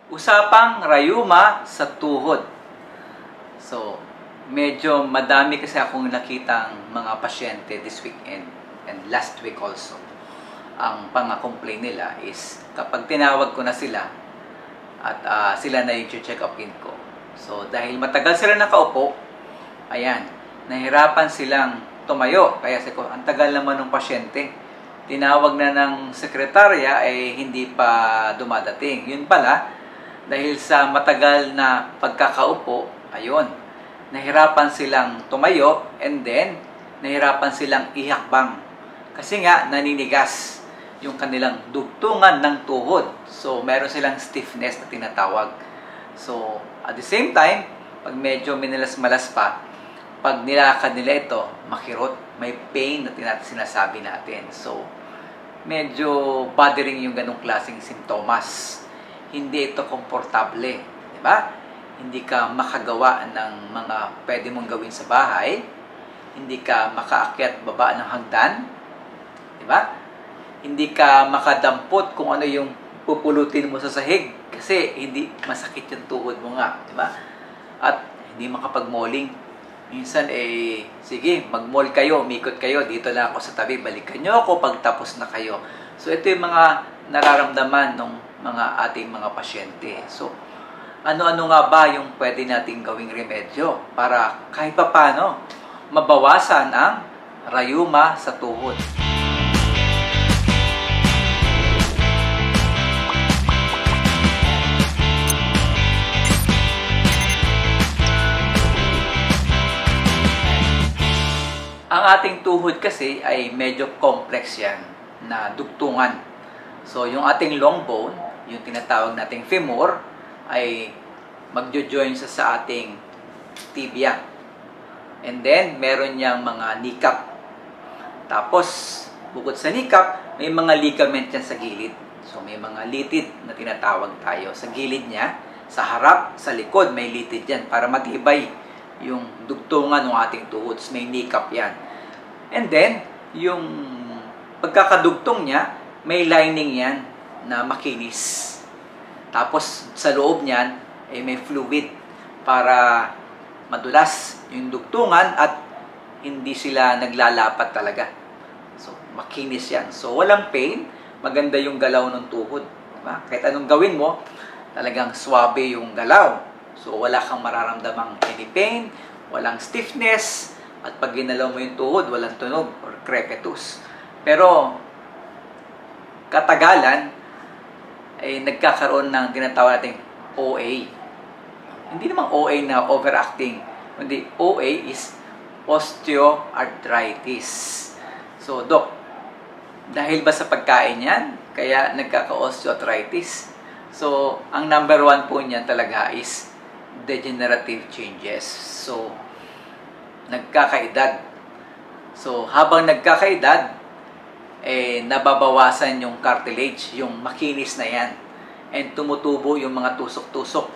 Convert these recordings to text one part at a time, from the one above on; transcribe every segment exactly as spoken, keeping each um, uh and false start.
Usapang rayuma sa tuhod. So, medyo madami kasi akong nakitang mga pasyente this weekend and last week also. Ang pang-complain nila is kapag tinawag ko na sila at uh, sila na yung check upin ko. So, dahil matagal sila nakaupo, ayan, nahirapan silang tumayo. Kaya sabi ko, ang tagal naman ng pasyente. Tinawag na ng sekretarya ay eh, hindi pa dumadating. Yun pala, dahil sa matagal na pagkakaupo, ayun, nahirapan silang tumayo and then nahirapan silang ihakbang. Kasi nga, naninigas yung kanilang dugtungan ng tuhod. So, meron silang stiffness na tinatawag. So, at the same time, pag medyo minalas-malas pa, pag nilakad nila ito, makirot, may pain na sinasabi natin. So, medyo bothering yung ganong klaseng simptomas. Hindi ito komportable, di ba? Hindi ka makagawa ng mga pwede mong gawin sa bahay, hindi ka makaakyat baba ng hagdan, di ba? Hindi ka makadampot kung ano yung pupulutin mo sa sahig kasi hindi masakit yung tuhod mo nga, di ba? At hindi makapag-malling. Minsan eh, sige, mag-mall kayo, umikot kayo, dito lang ako sa tabi, balikan nyo ako pag tapos na kayo. So ito yung mga nararamdaman ng mga ating mga pasyente. So, ano-ano nga ba yung pwede nating gawing remedyo para kahit pa paano mabawasan ang rayuma sa tuhod? Ang ating tuhod kasi ay medyo complex yan na dugtungan. So, yung ating long bone, yung tinatawag nating femur, ay magjo-join sa sa ating tibia. And then, meron niyang mga kneecap. Tapos, bukod sa kneecap, may mga ligament yan sa gilid. So, may mga litid na tinatawag tayo. Sa gilid niya, sa harap, sa likod, may litid yan para matibay yung dugtungan ng ating tuhod. So, may kneecap yan. And then, yung pagkakadugtong niya, may lining yan na makinis. Tapos, sa loob niyan, eh, may fluid para madulas yung dugtungan at hindi sila naglalapat talaga. So, makinis yan. So, walang pain. Maganda yung galaw ng tuhod. Diba? Kahit anong gawin mo, talagang swabe yung galaw. So, wala kang mararamdamang any pain, walang stiffness, at pag ginalaw mo yung tuhod, walang tunog or crepitus. Pero, katagalan, ay nagkakaroon ng tinatawag nating O A. Hindi namang O A na overacting. Kundi O A is osteoarthritis. So, Dok, dahil ba sa pagkain yan, kaya nagkaka-osteoarthritis? So, ang number one po niyan talaga is degenerative changes. So, nagkakaedad. So, habang nagkakaedad, eh, nababawasan yung cartilage, yung makinis na yan. And tumutubo yung mga tusok-tusok.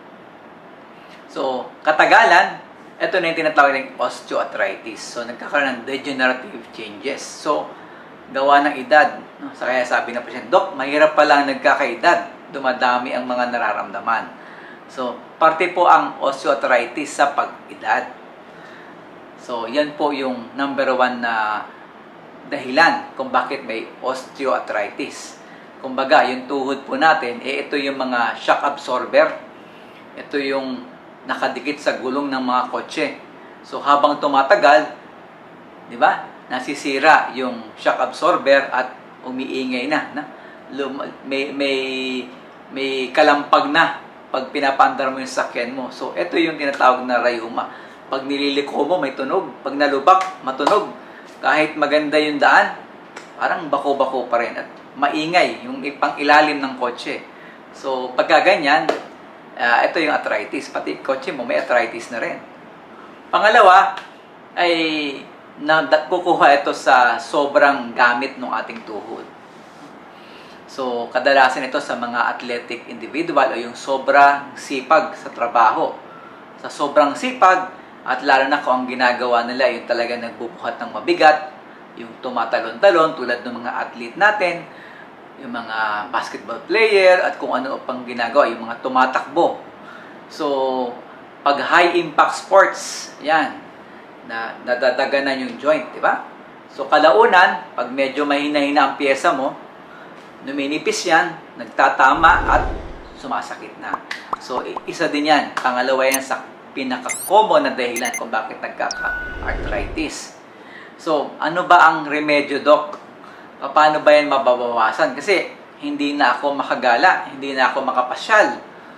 So, katagalan, ito na yung tinatawag ng osteoarthritis. So, nagkakaroon ng degenerative changes. So, gawa ng edad. No? So, kaya sabi ng pasyente, Dok, mahirap pala nagkakaedad. Dumadami ang mga nararamdaman. So, parte po ang osteoarthritis sa pag-edad. So, yan po yung number one na dahilan kung bakit may osteoarthritis. Kumbaga, yung tuhod po natin, eh, ito yung mga shock absorber. Ito yung nakadikit sa gulong ng mga kotse. So, habang tumatagal, di ba, nasisira yung shock absorber at umiingay na. na? May, may, may kalampag na pag pinapandar mo yung sakyan mo. So, ito yung tinatawag na rayuma. Pag nililiko mo, may tunog. Pag nalubak, matunog. Kahit maganda yung daan, parang bako-bako pa rin at maingay yung ipang ilalim ng kotse. So, pagka ganyan, uh, ito yung arthritis. Pati kotse mo, may arthritis na rin. Pangalawa, ay kukuha ito sa sobrang gamit ng ating tuhod. So, kadalasan ito sa mga athletic individual o yung sobrang sipag sa trabaho. Sa sobrang sipag, at lalo na kung ang ginagawa nila yung talaga nagbubuhat ng mabigat, yung tumatalon-talon tulad ng mga athlete natin, yung mga basketball player at kung ano pang ginagawa, yung mga tumatakbo. So, pag high impact sports, yan, na nadadaganan yung joint, di ba? So, kalaunan, pag medyo mahina-hina ang pyesa mo, numinipis yan, nagtatama at sumasakit na. So, isa din yan. Pangalawa yan sa pinaka-common na dahilan kung bakit nagkaka-arthritis. So, ano ba ang remedyo, Doc? Paano ba yan mababawasan? Kasi, hindi na ako makagala, hindi na ako makapasyal.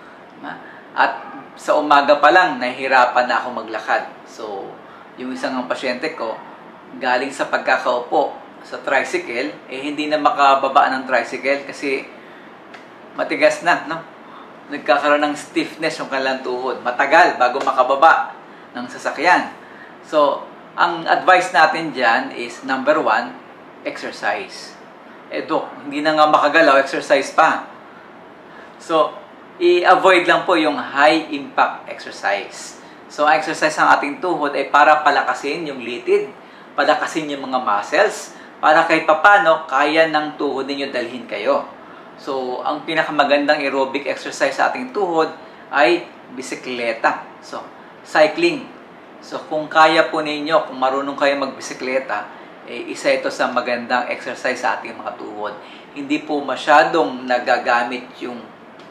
At sa umaga pa lang, nahihirapan na ako maglakad. So, yung isang ang pasyente ko, galing sa pagkakaupo sa tricycle, eh hindi na makababa ng tricycle kasi matigas na, no? Nagkakaroon ng stiffness yung kanilang tuhod. Matagal bago makababa ng sasakyan. So, ang advice natin dyan is, number one, exercise. Eh, Dok, hindi na nga makagalaw, exercise pa. So, i-avoid lang po yung high-impact exercise. So, ang exercise ng ating tuhod ay para palakasin yung litid, palakasin yung mga muscles, para kahit papano, kaya ng tuhod ninyo dalhin kayo. So, ang pinakamagandang aerobic exercise sa ating tuhod ay bisikleta. So, cycling. So, kung kaya po ninyo, kung marunong kayo magbisikleta, eh, isa ito sa magandang exercise sa ating mga tuhod. Hindi po masyadong nagagamit yung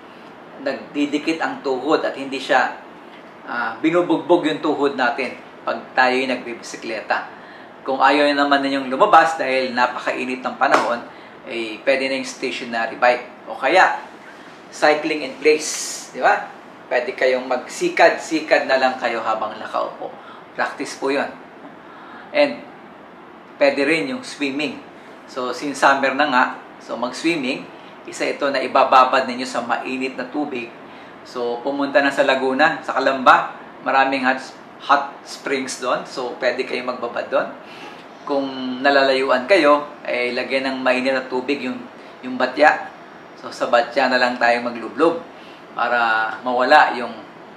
nagdidikit ang tuhod at hindi siya uh, binubugbog yung tuhod natin pag tayo yung nagbibisikleta. Kung ayaw naman ninyong lumabas dahil napakainit ng panahon, eh, pwede na yung stationary bike. O kaya, cycling in place. Di ba? Pwede kayong magsikad-sikad na lang kayo habang nakaupo. Practice po yun. And, pwede rin yung swimming. So, since summer na nga, so mag-swimming, isa ito na ibababad ninyo sa mainit na tubig. So, pumunta na sa Laguna, sa Calamba, maraming hot, hot springs doon. So, pwede kayong magbabad doon. Kung nalalayuan kayo, eh, lagyan ng mainit na tubig yung, yung batya. So, sa batya na lang tayo maglublob para mawala yung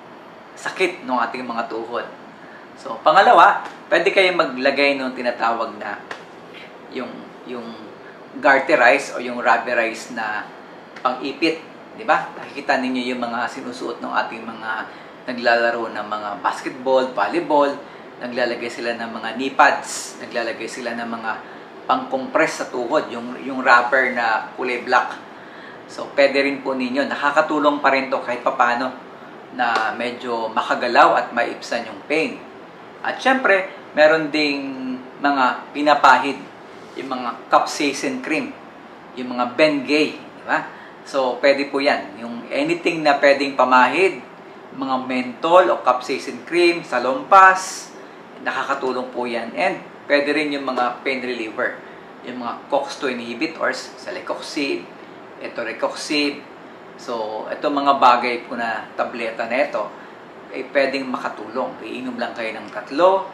sakit ng ating mga tuhod. So, pangalawa, pwede kayong maglagay ng tinatawag na yung, yung garterize o yung rubberize na pang-ipit. Di ba? Nakikita ninyo yung mga sinusuot ng ating mga naglalaro ng mga basketball, volleyball, naglalagay sila ng mga knee pads, naglalagay sila ng mga pang-compress sa tuhod, yung, yung rubber na kulay black. So, pwede rin po ninyo, nakakatulong pa rin to kahit papano na medyo makagalaw at maibsan yung pain. At syempre, meron ding mga pinapahid, yung mga capsaicin cream, yung mga Bengay, di ba? So, pwede po yan. Yung anything na pwedeng pamahid, mga menthol o capsaicin cream, salompas, nakakatulong po yan. And pwede rin yung mga pain reliever, yung mga COX two inhibitors, celecoxib, etorecoxib. So, ito mga bagay po na tableta na ito, ay pwedeng makatulong. Iinom lang kayo ng tatlo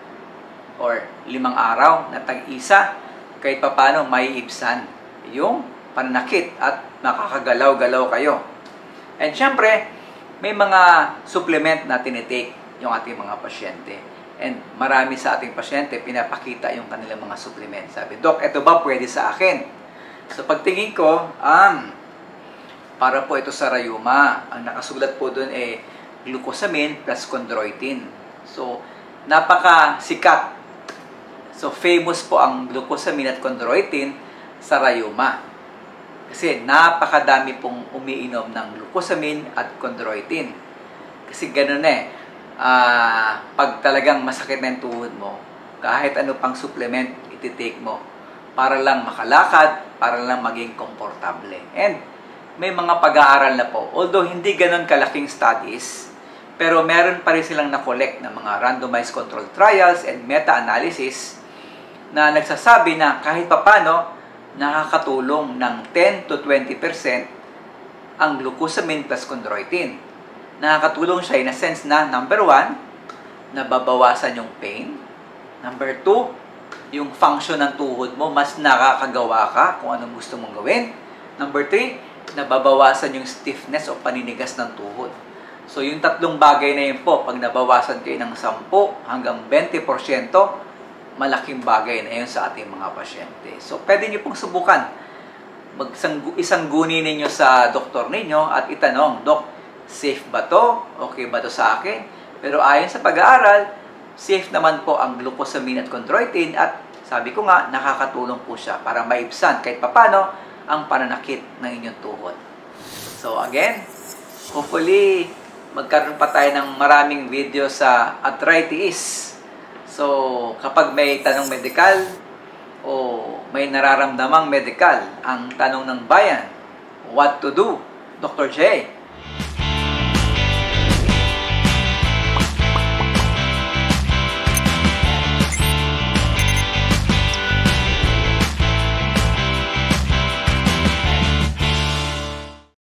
or limang araw na tag-isa, kahit papano maiibsan yung pananakit at makakagalaw-galaw kayo. And syempre, may mga supplement na tinitake yung ating mga pasyente. And marami sa ating pasyente, pinapakita yung kanilang mga supplement. Sabi, Dok, ito ba pwede sa akin? So, pagtingin ko, um, para po ito sa rayuma. Ang nakasulat po doon ay glucosamine plus chondroitin. So, napaka-sikat. So, famous po ang glucosamine at chondroitin sa rayuma. Kasi napakadami pong umiinom ng glucosamine at chondroitin. Kasi gano'n eh, uh, pag talagang masakit na yung tuhod mo, kahit ano pang supplement ititake mo, para lang makalakad, para lang maging komportable. And may mga pag-aaral na po. Although hindi gano'n kalaking studies, pero meron pa rin silang na-collect ng mga randomized controlled trials and meta-analysis na nagsasabi na kahit papano, nakakatulong ng ten to twenty percent ang glucosamine plus chondroitin. Nakakatulong siya in a sense na, number one, nababawasan yung pain. Number two, yung function ng tuhod mo, mas nakakagawa ka kung anong gusto mong gawin. Number three, nababawasan yung stiffness o paninigas ng tuhod. So, yung tatlong bagay na yun po, pag nabawasan kayo ng ten hanggang twenty percent, malaking bagay na yun sa ating mga pasyente. So, pwede nyo pong subukan. magsang, isang guni ninyo sa doktor ninyo at itanong, Dok, safe ba to? Okay ba to sa akin? Pero ayon sa pag-aaral, safe naman po ang glucosamine at chondroitin at sabi ko nga, nakakatulong po siya para maibsan kahit papano ang pananakit ng inyong tuhod. So again, hopefully, magkaroon pa tayo ng maraming video sa arthritis. So, kapag may tanong medikal o may nararamdamang medikal, ang tanong ng bayan, what to do? Doctor J,